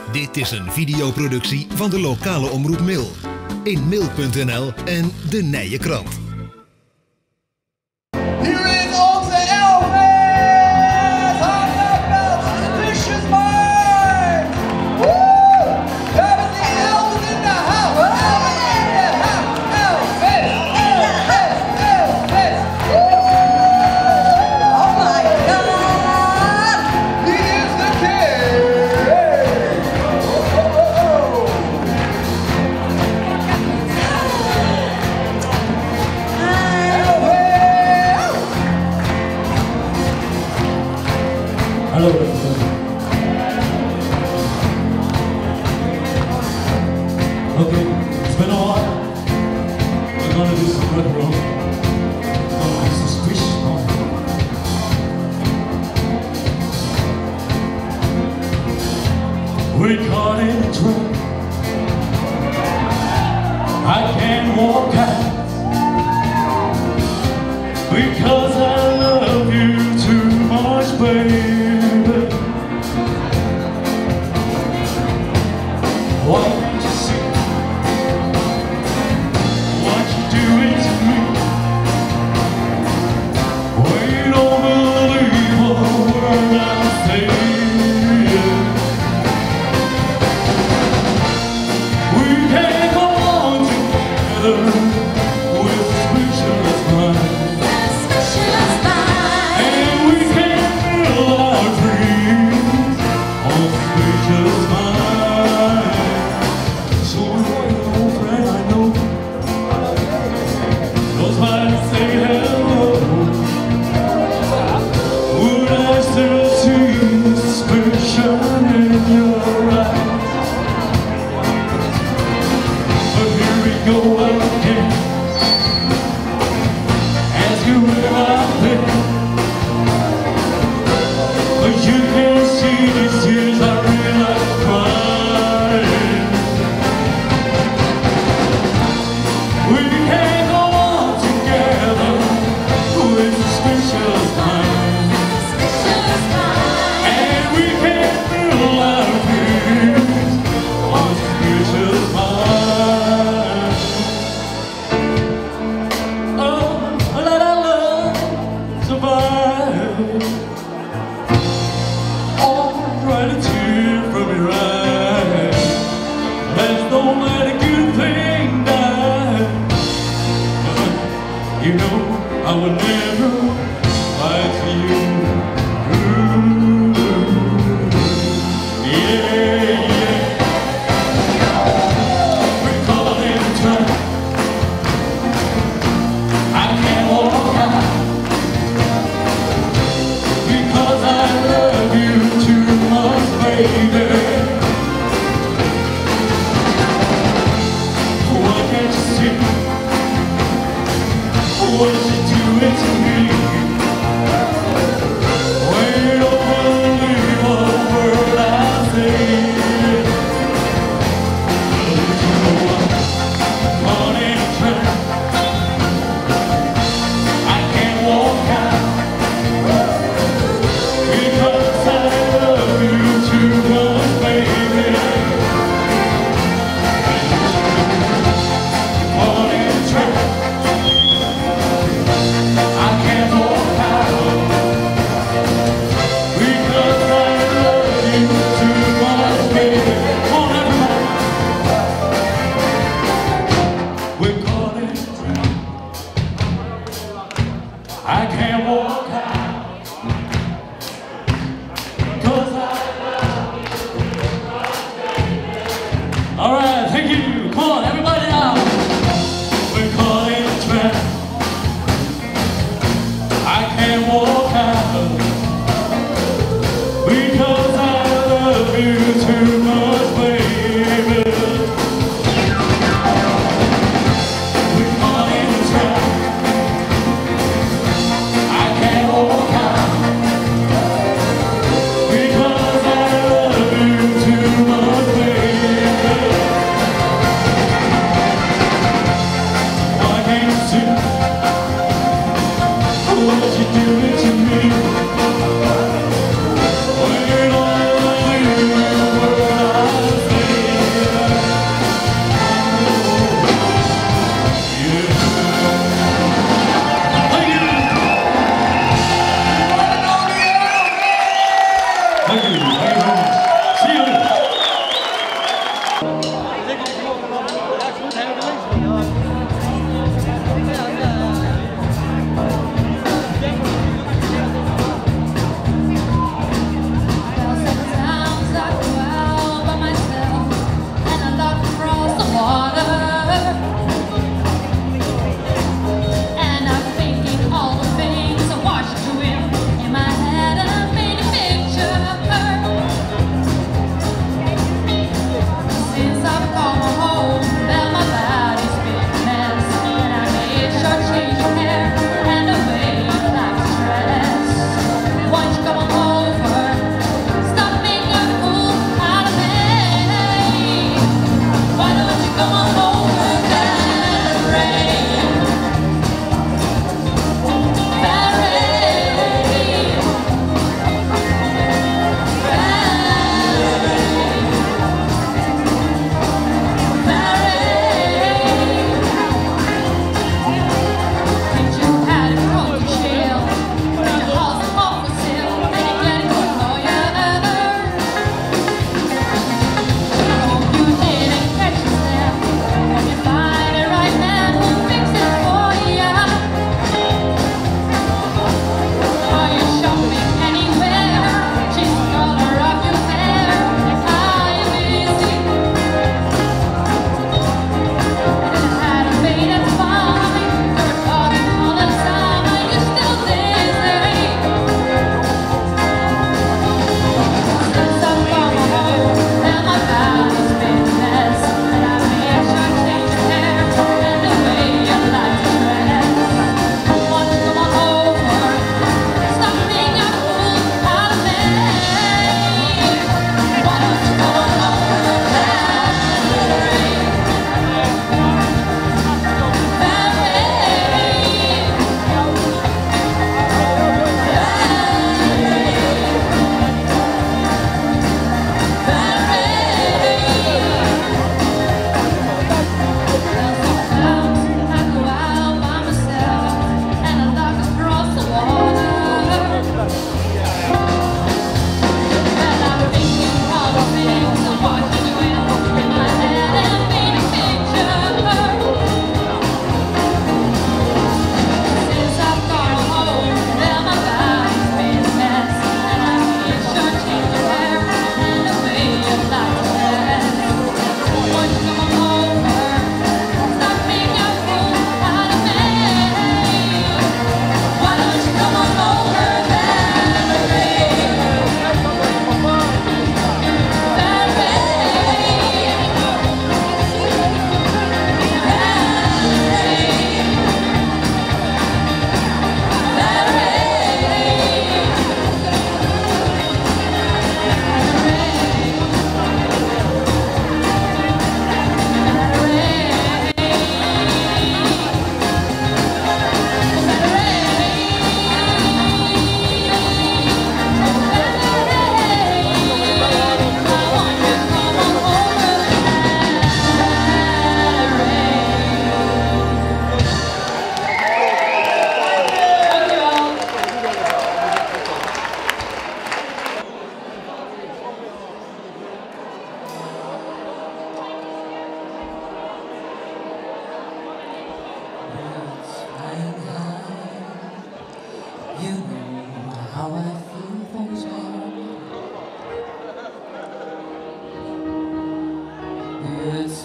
Dit is een videoproductie van de lokale omroep Mil. In Mil.nl en de Nijenkrant. Hier is onze Elvis! Hartelijk Suspicious Mind! Woe! We hebben die Elvis in de house! Elvis in de house! Elvis! Elvis! Elvis! Oh my God! He is the king! Hello everybody. Okay, it's been a while. We're gonna do some rock and roll. Gonna do some squish. We caught in a trap. I can't walk out because I love you too much, baby. Why can't you see what you're doing to me? Well, you don't believe a word I say. We can't go on together with suspicious minds, and we can't fill our dreams on suspicious minds. You know I would never lie to you. Yeah, yeah. We're caught in a trap. I can't walk out because I love you too much, baby. Why can't you see what you doing to me? Well, you don't believe a word I say. But you know I'm caught in a trap. I can't walk out because I love you too much.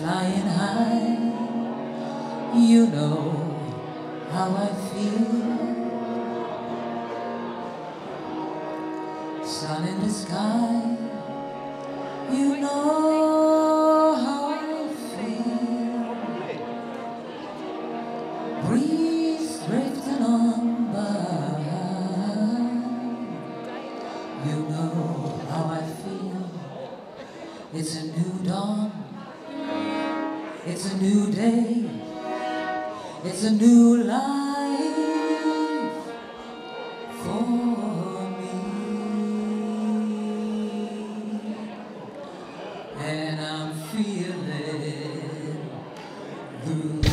flying high. You know how I feel. Sun in the sky. You know how I feel. Breeze drifting on by. You know how I feel. It's a new dawn. It's a new day. It's a new life for me. And I'm feeling good.